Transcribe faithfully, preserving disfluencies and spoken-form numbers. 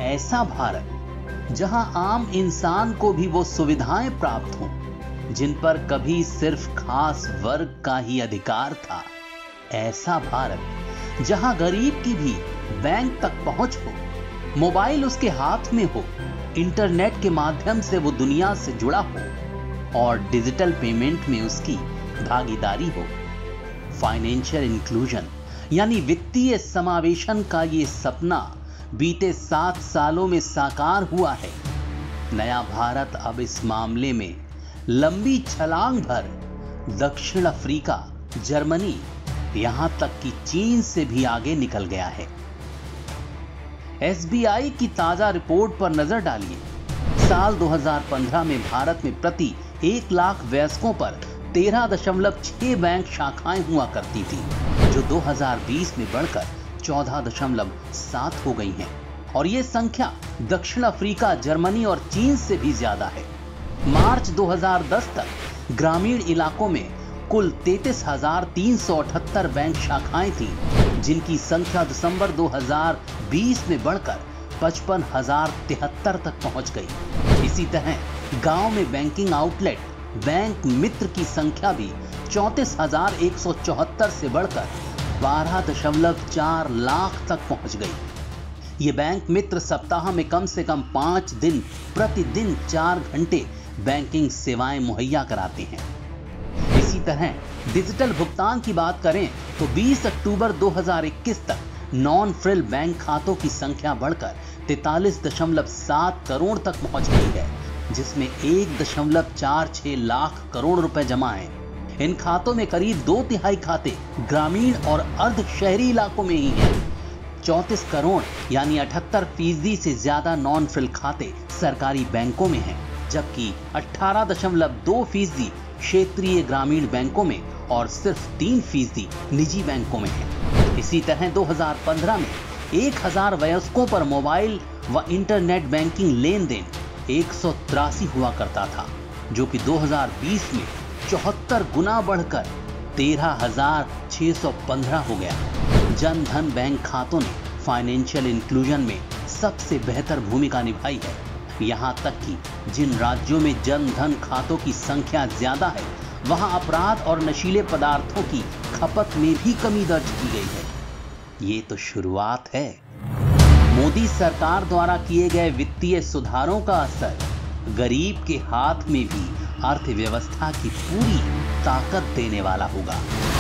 ऐसा भारत जहां आम इंसान को भी वो सुविधाएं प्राप्त हों जिन पर कभी सिर्फ खास वर्ग का ही अधिकार था। ऐसा भारत जहां गरीब की भी बैंक तक पहुंच हो, मोबाइल उसके हाथ में हो, इंटरनेट के माध्यम से वो दुनिया से जुड़ा हो और डिजिटल पेमेंट में उसकी भागीदारी हो। फाइनेंशियल इंक्लूजन यानी वित्तीय समावेशन का ये सपना बीते सात सालों में साकार हुआ है। नया भारत अब इस मामले में लंबी छलांग भर दक्षिण अफ्रीका, जर्मनी, यहां तक कि चीन से भी आगे निकल गया है। एस बी आई की ताजा रिपोर्ट पर नजर डालिए। साल दो हज़ार पंद्रह में भारत में प्रति एक लाख वयस्कों पर तेरह दशमलव छह बैंक शाखाएं हुआ करती थी, जो दो हज़ार बीस में बढ़कर चौदह दशमलव सात हो गई हैं। और ये संख्या दक्षिण अफ्रीका, जर्मनी और चीन से भी ज्यादा है। मार्च दो हज़ार दस तक ग्रामीण इलाकों में कुल तैंतीस हजार तीन सौ अठहत्तर बैंक शाखाएं थीं, जिनकी संख्या दिसंबर दो हज़ार बीस में बढ़कर पचपन हजार तिहत्तर तक पहुंच गई। इसी तरह गांव में बैंकिंग आउटलेट, बैंक मित्र की संख्या भी चौंतीस हजार एक सौ चौहत्तर से बढ़कर बारह दशमलव चार लाख तक पहुंच गई। ये बैंक मित्र सप्ताह में कम से कम पांच दिन प्रतिदिन चार घंटे बैंकिंग सेवाएं मुहैया कराते हैं। इसी तरह डिजिटल भुगतान की बात करें तो बीस अक्टूबर दो हज़ार इक्कीस तक नॉन फ्रिल बैंक खातों की संख्या बढ़कर तैंतालीस दशमलव सात करोड़ तक पहुंच गई है, जिसमें एक दशमलव चार छह लाख करोड़ रुपए जमा हैं। इन खातों में करीब दो तिहाई खाते ग्रामीण और अर्ध शहरी इलाकों में ही हैं। चौंतीस करोड़ यानी अठहत्तर फीसदी से ज्यादा नॉन फ्रिल खाते सरकारी बैंकों में हैं, जबकि अठारह दशमलव दो फीसदी क्षेत्रीय ग्रामीण बैंकों में और सिर्फ तीन फीसदी निजी बैंकों में है। इसी तरह दो हज़ार पंद्रह में एक हजार वयस्कों पर मोबाइल व इंटरनेट बैंकिंग लेन देन एक सौ तिरासी हुआ करता था, जो कि दो हज़ार बीस में चौहत्तर गुना बढ़कर तेरह हजार छह सौ पंद्रह हो गया। जन धन बैंक खातों ने फाइनेंशियल इंक्लूजन में सबसे बेहतर भूमिका निभाई है। यहाँ तक कि जिन राज्यों में जन धन खातों की संख्या ज्यादा है, वहां अपराध और नशीले पदार्थों की खपत में भी कमी दर्ज की गई है। ये तो शुरुआत है। मोदी सरकार द्वारा किए गए वित्तीय सुधारों का असर गरीब के हाथ में भी अर्थव्यवस्था की पूरी ताकत देने वाला होगा।